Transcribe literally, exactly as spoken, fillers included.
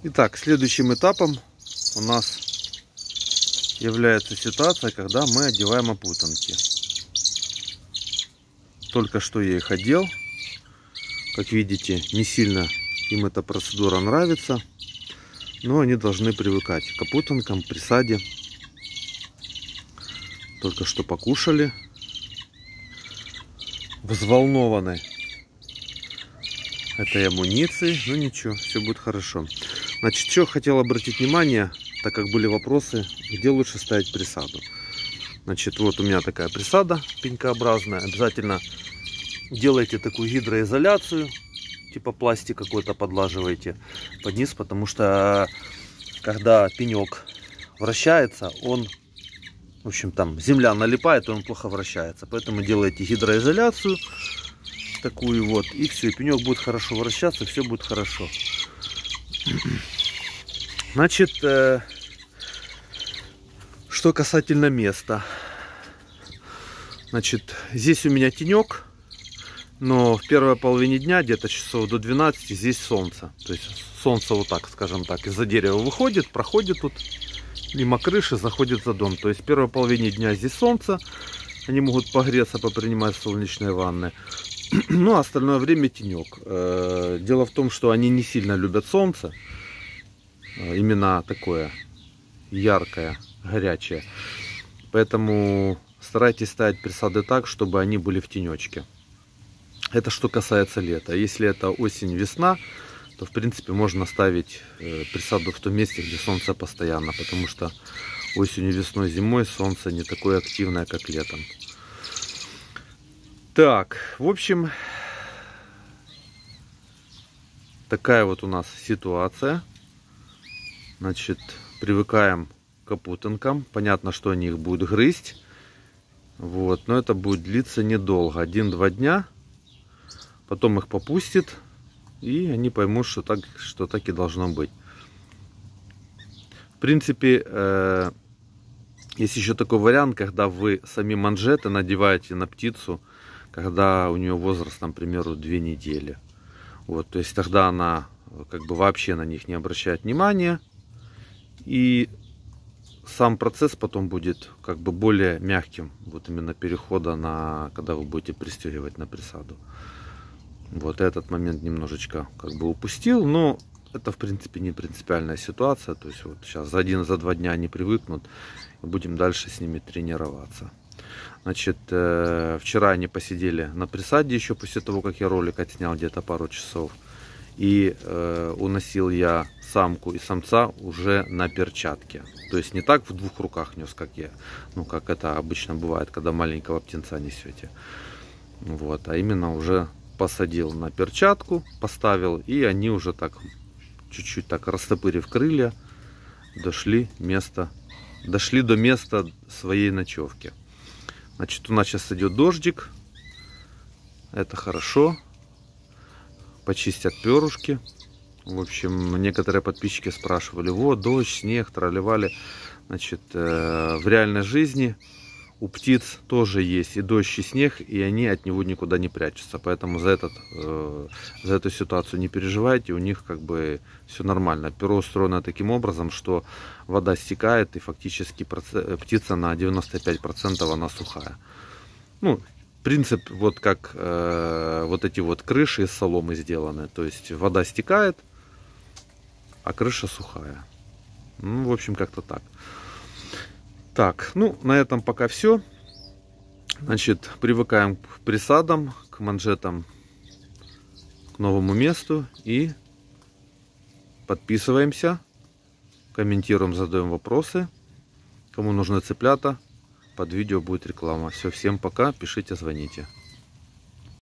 Итак, следующим этапом у нас является ситуация, когда мы одеваем опутанки. Только что я их одел. Как видите, не сильно им эта процедура нравится, но они должны привыкать к опутанкам, к присаде. Только что покушали. Взволнованы этой амуницией. Ну ничего, все будет хорошо. Значит, что хотел обратить внимание, так как были вопросы, где лучше ставить присаду. Значит, вот у меня такая присада пенькообразная. Обязательно делайте такую гидроизоляцию, типа пластик какой-то подлаживаете под низ, потому что когда пенек вращается, он, в общем, там земля налипает, и он плохо вращается. Поэтому делайте гидроизоляцию такую вот, и все, и пенек будет хорошо вращаться, все будет хорошо. Значит, э, что касательно места. Значит, здесь у меня тенек, но в первой половине дня, где-то часов до двенадцати, здесь солнце. То есть солнце вот так, скажем так, из-за дерева выходит, проходит тут мимо крыши, заходит за дом. То есть в первой половине дня здесь солнце, они могут погреться, попринимать солнечные ванны. Ну, а остальное время тенек. Дело в том, что они не сильно любят солнце. Именно такое яркое, горячее. Поэтому старайтесь ставить присады так, чтобы они были в тенечке. Это что касается лета. Если это осень, весна, то в принципе можно ставить присаду в том месте, где солнце постоянно. Потому что осенью, весной, зимой солнце не такое активное, как летом. Так, в общем, такая вот у нас ситуация. Значит, привыкаем к опутанкам. Понятно, что они их будут грызть. Вот, но это будет длиться недолго. Один-два дня. Потом их попустит. И они поймут, что так, что так и должно быть. В принципе, э, есть еще такой вариант, когда вы сами манжеты надеваете на птицу, когда у нее возраст, там, к примеру, две недели. Вот, то есть тогда она как бы вообще на них не обращает внимания. И сам процесс потом будет как бы более мягким. Вот именно перехода на, когда вы будете пристегивать на присаду. Вот этот момент немножечко как бы упустил, но это в принципе не принципиальная ситуация. То есть вот сейчас за один, за два дня они привыкнут. И будем дальше с ними тренироваться. Значит, э, вчера они посидели на присаде еще после того, как я ролик отснял где-то пару часов. И э, уносил я самку и самца уже на перчатке. То есть не так в двух руках нес, как я. Ну, как это обычно бывает, когда маленького птенца несете. Вот, а именно уже посадил на перчатку, поставил. И они уже так, чуть-чуть так растопырив крылья, дошли, место, дошли до места своей ночевки. Значит, у нас сейчас идет дождик. Это хорошо. Почистят перышки. В общем, некоторые подписчики спрашивали: вот, дождь, снег, тролливали. Значит, э, в реальной жизни у птиц тоже есть и дождь, и снег, и они от него никуда не прячутся. Поэтому за, этот, э, за эту ситуацию не переживайте, у них как бы все нормально. Перо устроено таким образом, что вода стекает, и фактически птица на девяносто пять процентов она сухая. Ну, принцип вот как э, вот эти вот крыши из соломы сделаны. То есть вода стекает, а крыша сухая. Ну, в общем, как-то так. Так, ну, на этом пока все. Значит, привыкаем к присадам, к манжетам, к новому месту. И подписываемся, комментируем, задаем вопросы. Кому нужны цыплята, под видео будет реклама. Все, всем пока, пишите, звоните.